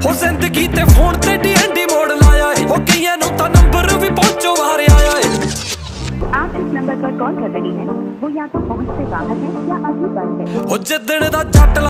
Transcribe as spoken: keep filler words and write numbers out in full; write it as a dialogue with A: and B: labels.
A: ਉਹ ਜ਼ਿੰਦਗੀ ਤੇ ਫੋਨ ਤੇ ਡੀ ਐਨ ਡੀ ਮੋੜ ਲਾਇਆ ਏ, ਉਹ ਕਈਆਂ ਨੂੰ ਤਾਂ ਨੰਬਰ ਵੀ ਪਹੁੰਚੋ ਬਾਹਰ ਆਇਆ ਏ।
B: आप जिस नंबर पर कॉल कर रही हैं वो या तो पहुंच से बाहर है या अभी बंद है।
A: ਉਹ ਜਿੱਦਣ ਦਾ ਜੱਟ